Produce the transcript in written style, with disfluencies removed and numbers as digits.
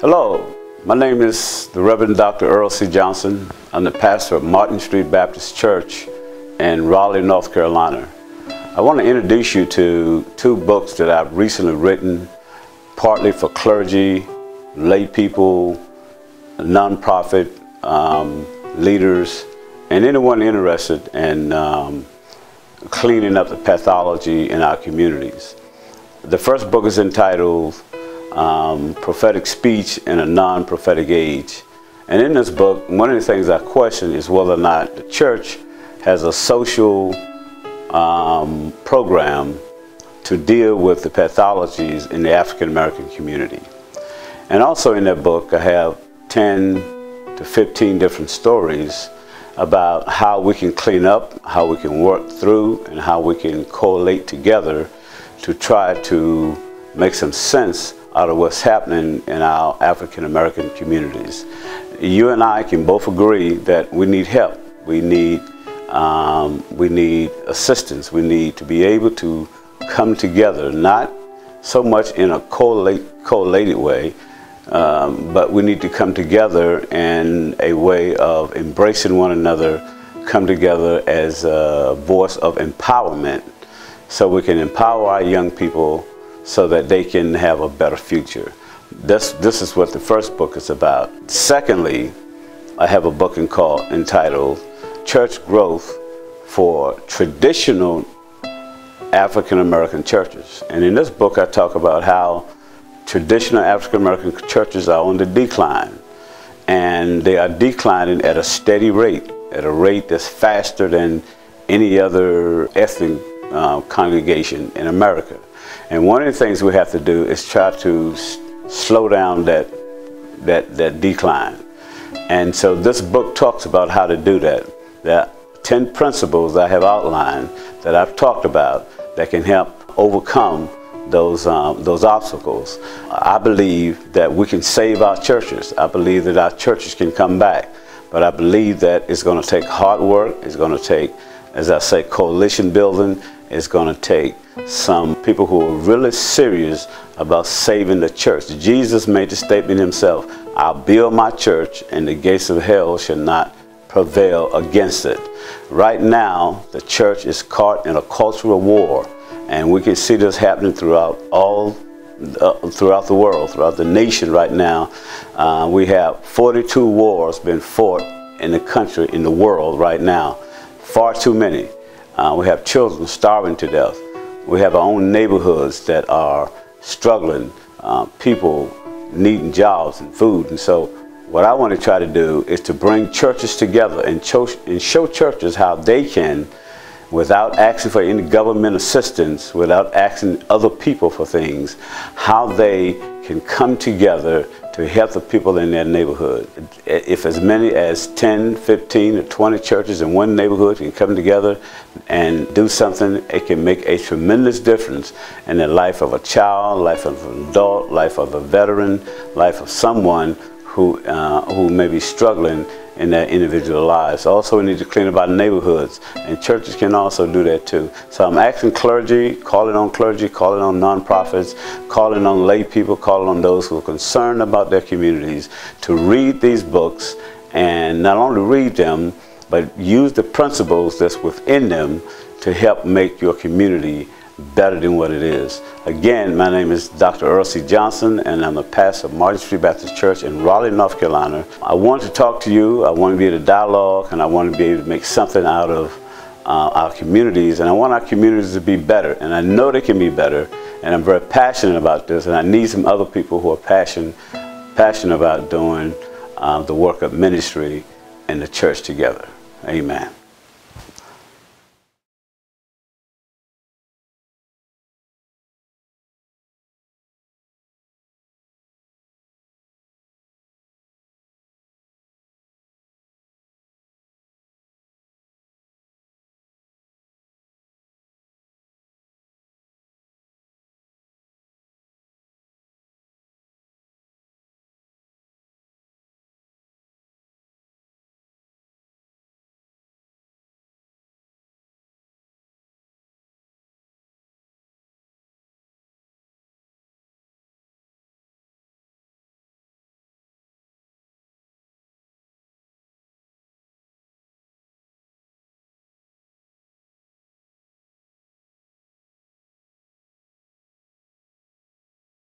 Hello, my name is the Reverend Dr. Earl C. Johnson. I'm the pastor of Martin Street Baptist Church in Raleigh, North Carolina. I want to introduce you to two books that I've recently written, partly for clergy, lay people, nonprofit leaders, and anyone interested in cleaning up the pathology in our communities. The first book is entitled Prophetic Speech in a Non-Prophetic Age. And in this book, one of the things I question is whether or not the church has a social program to deal with the pathologies in the African American community. And also in that book, I have 10 to 15 different stories about how we can clean up, how we can work through, and how we can correlate together to try to make some sense out of what's happening in our African American communities. You and I can both agree that we need help. We need assistance. We need to be able to come together, not so much in a correlated way, but we need to come together in a way of embracing one another, come together as a voice of empowerment so we can empower our young people so that they can have a better future. This is what the first book is about. Secondly, I have a book entitled Church Growth for Traditional African American Churches. And in this book I talk about how traditional African American churches are on the decline. And they are declining at a steady rate, at a rate that's faster than any other ethnic congregation in America. And one of the things we have to do is try to slow down that decline. And so this book talks about how to do that. There are 10 principles I have outlined that I've talked about that can help overcome those obstacles. I believe that we can save our churches. I believe that our churches can come back. But I believe that it's going to take hard work. It's going to take, as I say, coalition building. It's going to take some people who are really serious about saving the church. Jesus made the statement himself, I'll build my church and the gates of hell shall not prevail against it. Right now, the church is caught in a cultural war, and we can see this happening throughout the world, throughout the nation right now. We have 42 wars being fought in the country, in the world right now. Far too many. We have children starving to death. We have our own neighborhoods that are struggling, people needing jobs and food. And so what I want to try to do is to bring churches together and show churches how they can, without asking for any government assistance, without asking other people for things, how they can come together to help the people in their neighborhood. If as many as 10, 15, or 20 churches in one neighborhood can come together and do something, it can make a tremendous difference in the life of a child, life of an adult, life of a veteran, life of someone who may be struggling in their individual lives. Also, we need to clean up our neighborhoods, and churches can also do that too. So I'm asking clergy, calling on nonprofits, calling on lay people, calling on those who are concerned about their communities to read these books, and not only read them, but use the principles that's within them to help make your community better than what it is. Again, my name is Dr. Earl C. Johnson, and I'm a pastor of Martin Street Baptist Church in Raleigh, North Carolina. I want to talk to you. I want to be able to dialogue, and I want to be able to make something out of our communities, and I want our communities to be better, and I know they can be better, and I'm very passionate about this, and I need some other people who are passionate about doing the work of ministry in the church together. Amen.